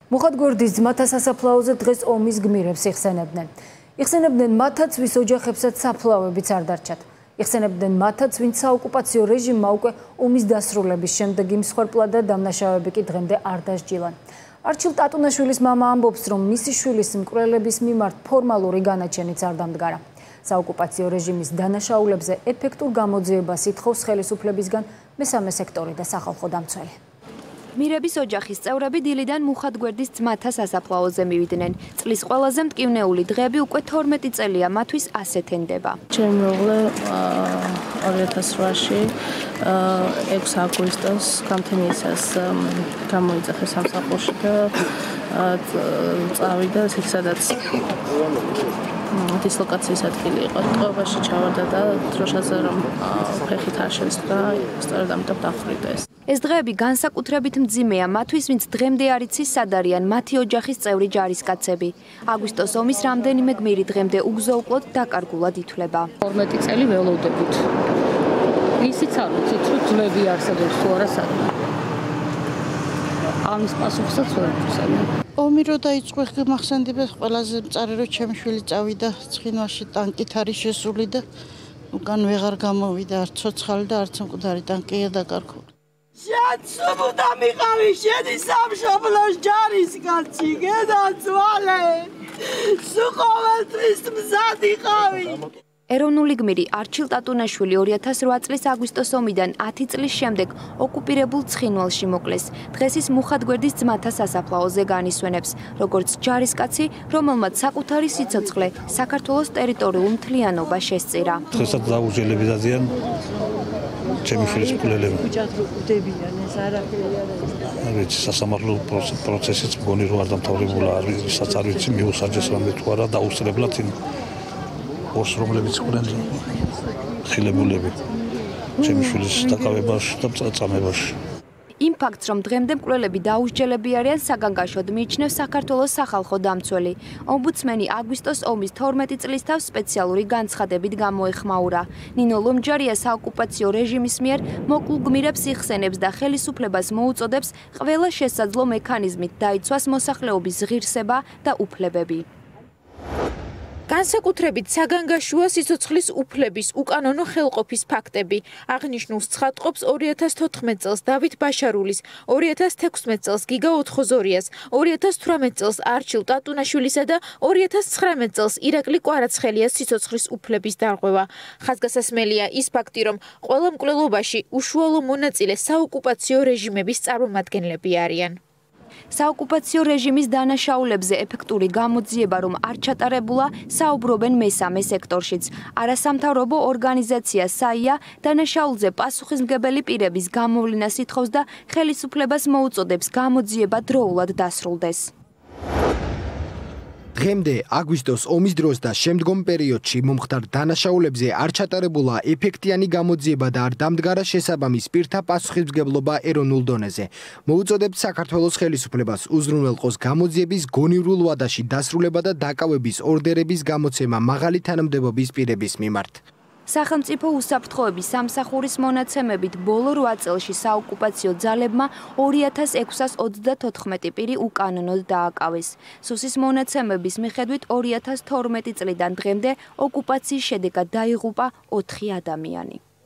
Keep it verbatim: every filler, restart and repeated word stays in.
მუხათგვერდის ძმათა სასაფლაოზე დღეს ომის გმირებს იხსენებდნენ. იხსენებდნენ მათაც, ვის ოჯახებსაც საფლავებიც არ დარჩათ. იხსენებდნენ მათაც, ვინც საოკუპაციო რეჟიმმა უკვე ომის დასრულების შემდეგ იმსხვერპლა და დამნაშავეები კი დღემდე არ დასჯილან. არჩილ ტატუნაშვილის მამა ამბობს, რომ მისი შვილის მკვლელების მიმართ ფორმალური განაჩენიც არ დამდგარა. საოკუპაციო რეჟიმის დანაშაულებზე ეფექტურ გამოძიებას ითხოვს ხელისუფლებისგან მესამე სექტორი და სახალხო დამცველი. გმირების ოჯახის წევრები დილიდან მუხათგვერდის ძმათა სასაფლაოზე მივიდნენ. წლის ყველაზე მტკივნეული დღეები უკვე თორმეტი წელია მათთვის ასეთ ენდება. ჩემი მეუღლე ორი ათას რვაში ექვსი აგვისტოს გამთენიისას გამოიძახეს სამსახურში და წავიდა იქ სადაც დისლოკაციის ადგილი იყო. ტყვეობაში ჩავარდა და დროშაზე რომ ფეხით არ შესწრა, სწორედ ამიტომ დახვრიტეს. ეს დღეები განსაკუთრებით მძიმეა მათთვის, ვინც დღემდე არ იცის სად არიან მათი ოჯახის წევრი ჯარისკაცები. აგვისტოს ომის რამდენიმე გმირი დღემდე უგზო-უკლოდ დაკარგულად ითვლება. თორმეტი წელი ველოდებით. ისიც არ ვიცით, რომ ძმები არსებობს თუ არა სადმე. ამის პასუხსაც ვერ ვცემენ. ომი რო დაიწყო, მახსენდება ყველაზე მწარე რომ ჩემი შვილი წავიდა ცხინვალში ტანკით არის შესული და უკან ვეღარ გამოვიდა, არც ცოცხალი და არც მკვდარი ტანკია დაკარგული. შეცვლა მიყავი შედი სამშობლოს ჯარისკაცი გედაცვალე სულ ყოველთვის მზად იყავი. ეროვნული გმირი არჩილ ტატუნაშვილი ორი ათას რვა წლის აგვისტოს ომიდან ათი წლის შემდეგ ოკუპირებულ ცხინვალში მოკლეს. დღეს ის მუხათგვერდის ძმათა სასაფლაოზე განისვენებს, როგორც ჯარისკაცი, რომელმაც საკუთარი სიცოცხლე საქართველოს ტერიტორიულ მთლიანობა შესწირა. დღესაც დაუჯელები დადიან ჩემი შვილის მკვლელები. ხვდებიან ეს არაფერი არ არის. არ ვიცი, სასამართლო პროცესიც მგონი რომ არ დამთავრებულა, ვისაც არ ვიცი მიუსაჯეს რამე თუ არა დაუსწრებლად იმ ორს რომლებიც იყვნენ ხილებულები ჩემი შვილის დაკავებაში და წამებაში. იმ ფაქტს, რომ დღემდე მკვლელები დაუსჯელები არიან, საგანგაშოდ მიიჩნევს საქართველოს სახალხო დამცველი. ომბუდსმენი აგვისტოს ომის თორმეტი წლის თავს სპეციალური განცხადებით გამოეხმაურა. ნინო ლომჯარია საოკუპაციო რეჟიმის მიერ მოკლულ გმირებს იხსენებს და ხელისუფლებას მოუწოდებს ყველა შესაძლო მექანიზმით დაიცვას მოსახლეობის ღირსება და უფლებები. განსაკუთრებით საგანგაშოა სიცოცხლის უფლების უკანონო ხელყოფის ფაქტები. აღნიშნულს ცხადყოფს ორი ათას თოთხმეტ წელს დავით ბაშარულის, ორი ათას თექვსმეტ წელს გიგა ოთხოზორიას, ორი ათას თვრამეტ წელს არჩილ ტატუნაშვილისა და ორი ათას ცხრამეტ წელს ირაკლი კვარაცხელიას სიცოცხლის უფლების დარღვევა. ხაზგასასმელია ის ფაქტი, რომ ყველა მკვლელობაში უშუალო მონაწილე საოკუპაციო რეჟიმების წარმომადგენლები არიან. საოკუპაციო რეჟიმის დანაშაულებზე ეფექტური გამოძიება რომ არ ჩატარებულა, საუბრობენ მესამე სექტორშიც. არასამთავრობო ორგანიზაცია საია დანაშაულზე პასუხისმგებელი პირების გამოვლენას ითხოვს და ხელისუფლებას მოუწოდებს გამოძიება დროულად დასრულდეს. დღემდე აგვისტოს ომის დროს და შემდგომ პერიოდში მომხდარ დანაშაულებზე არ ჩატარებულა ეფექტიანი გამოძიება და არ დამდგარა შესაბამის პირთა პასუხისმგებლობა ეროვნულ დონეზე. მოუწოდებთ საქართველოს ხელისუფლებას უზრუნველყოს გამოძიების გონივრულ ვადაში დასრულება და დაკავების ორდერების გამოცემა მაღალი თანამდებობის პირების მიმართ. სახელმწიფო უსაფრთხოების სამსახურის მონაცემებით ბოლო რვა წელში საოკუპაციო ძალებმა ორი ათას ექვსას ოცდათოთხმეტი პირი უკანონოდ დააკავეს. სუსის მონაცემების მიხედვით ორი ათას თორმეტი წლიდან დღემდე ოკუპაციის შედეგად დაიღუპა ოთხი ადამიანი.